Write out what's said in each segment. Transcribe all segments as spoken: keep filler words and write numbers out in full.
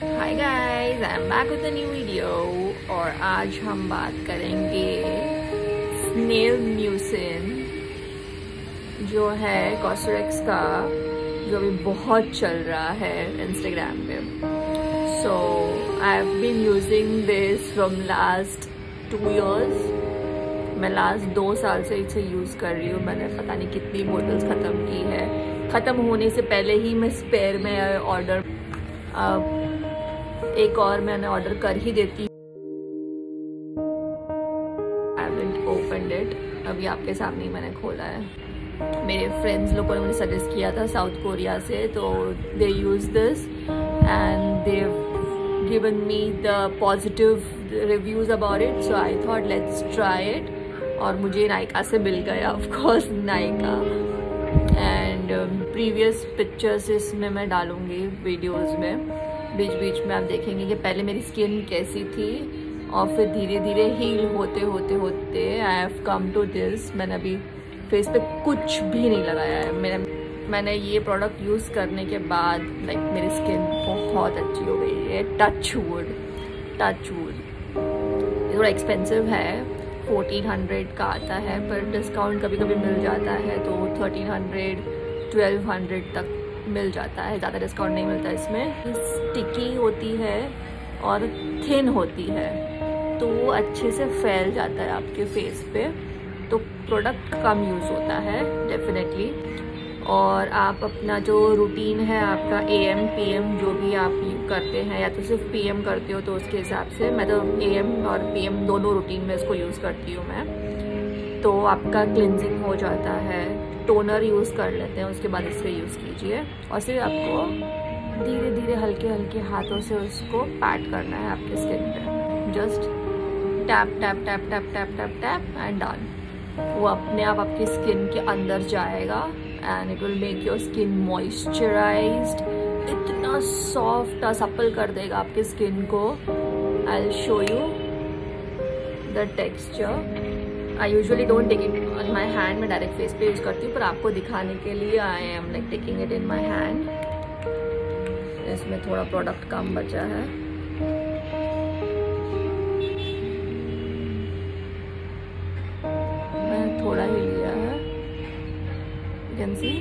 Hi guys, I am back with a new video और आज हम बात करेंगे स्नेल म्यूसिन जो है कॉस्रेक्स का, जो अभी बहुत चल रहा है इंस्टाग्राम पे। So I have been using this from last two years. मैं लास्ट दो साल से इसे यूज़ कर रही हूँ। मैंने पता नहीं कितनी बोतल्स ख़त्म की है। ख़त्म होने से पहले ही मैं स्पेयर में ऑर्डर एक और मैंने ऑर्डर कर ही देती। आई हैवंट ओपनड इट, अभी आपके सामने ही मैंने खोला है। मेरे फ्रेंड्स लोगों ने मुझे सजेस्ट किया था साउथ कोरिया से, तो they use this and they given me the positive reviews about it, so I thought let's try it. और मुझे नायका से मिल गया, of course Nykaa. And previous pictures इसमें मैं डालूंगी वीडियोस में, बीच बीच में आप देखेंगे कि पहले मेरी स्किन कैसी थी और फिर धीरे धीरे हील होते होते होते I have come to this. मैंने अभी फेस पे कुछ भी नहीं लगाया है। मैंने मैंने ये प्रोडक्ट यूज़ करने के बाद लाइक मेरी स्किन बहुत अच्छी हो गई है। टच वुड टच वुड ये थोड़ा एक्सपेंसिव है, फोर्टीन हंड्रेड का आता है, पर डिस्काउंट कभी कभी मिल जाता है तो थर्टीन हंड्रेड ट्वेल्व हंड्रेड तक मिल जाता है। ज़्यादा डिस्काउंट नहीं मिलता इसमें। स्टिकी होती है और थिन होती है, तो वो अच्छे से फैल जाता है आपके फेस पे, तो प्रोडक्ट कम यूज़ होता है डेफिनेटली। और आप अपना जो रूटीन है आपका ए एम पी एम जो भी आप करते हैं, या तो सिर्फ पी एम करते हो तो उसके हिसाब से, मैं तो ए एम और पी एम दोनों रूटीन में इसको यूज़ करती हूँ मैं। तो आपका क्लिनजिंग हो जाता है। टोनर यूज़ कर लेते हैं, उसके बाद इससे यूज़ कीजिए और फिर आपको धीरे धीरे हल्के हल्के हाथों से उसको पैट करना है आपके स्किन पे। Just tap tap tap tap tap tap tap and done. वो अपने आप आपकी स्किन के अंदर जाएगा and it will make your skin moisturised. इतना सॉफ्ट सपल कर देगा आपके स्किन को। I will show you the texture. I usually don't take it on my hand, मैं डायरेक्ट फेस पे यूज करती हूँ, पर आपको दिखाने के लिए I am like taking it in my hand. इसमें थोड़ा प्रोडक्ट कम बचा है। मैं थोड़ा ही लिया है, you can see.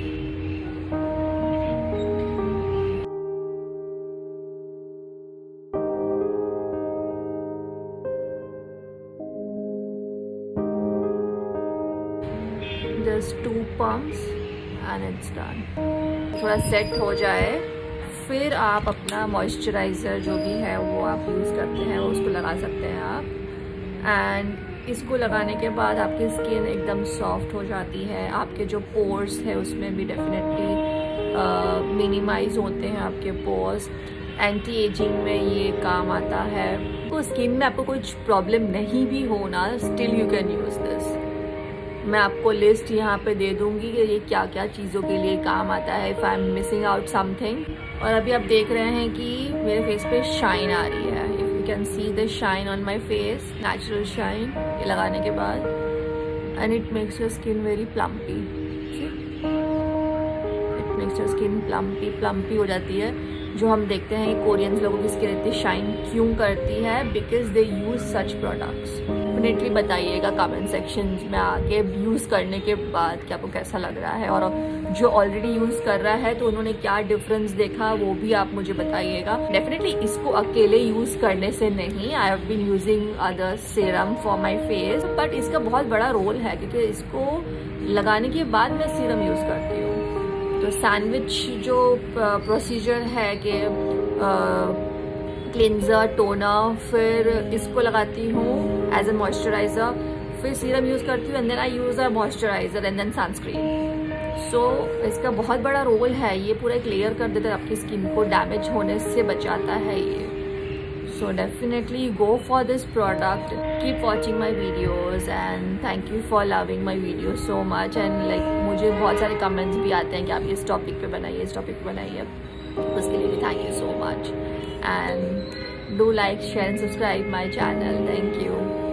Just two pumps and it's done. थोड़ा सेट हो जाए फिर आप अपना मॉइस्चराइज़र जो भी है वो आप यूज़ करते हैं, वो उसको लगा सकते हैं आप। एंड इसको लगाने के बाद आपकी स्किन एकदम सॉफ्ट हो जाती है। आपके जो पोर्स है उसमें भी डेफिनेटली मिनिमाइज होते हैं आपके पोर्स। एंटी एजिंग में ये काम आता है। तो स्किन में आपको कुछ प्रॉब्लम नहीं भी हो ना, still you can use this. मैं आपको लिस्ट यहाँ पे दे दूंगी कि ये क्या क्या चीज़ों के लिए काम आता है, if I am missing out something. और अभी आप देख रहे हैं कि मेरे फेस पे शाइन आ रही है। If you can see the shine on my face, natural shine, ये लगाने के बाद। And it makes your skin very plumpy. It makes your skin plumpy plumpy हो जाती है। जो हम देखते हैं कोरियंस लोगों की स्किन इतनी शाइन क्यों करती है, because they use such products. Definitely बताइएगा कमेंट सेक्शन में आके यूज़ करने के बाद कि आपको कैसा लग रहा है, और जो ऑलरेडी यूज़ कर रहा है तो उन्होंने क्या डिफरेंस देखा वो भी आप मुझे बताइएगा। डेफिनेटली इसको अकेले यूज़ करने से नहीं, I have been using other serum for my face, but इसका बहुत बड़ा रोल है क्योंकि इसको लगाने के बाद मैं सीरम यूज़ करती हूँ। तो सैंडविच जो प्रोसीजर है कि क्लिंजर, टोनर, फिर इसको लगाती हूँ एज ए मॉइस्चराइजर, फिर सीरम यूज़ करती हूँ and then I use a moisturiser and then sunscreen. So इसका बहुत बड़ा रोल है। ये पूरा क्लियर कर देता है आपकी स्किन को, डैमेज होने से बचाता है ये। So definitely go for this product. Keep watching my videos and thank you for loving my video so much. And like मुझे बहुत सारे कमेंट्स भी आते हैं कि आप इस टॉपिक पे बनाइए, इस टॉपिक पे बनाइए, उसके लिए भी thank you so much. And do like, share and subscribe my channel. Thank you.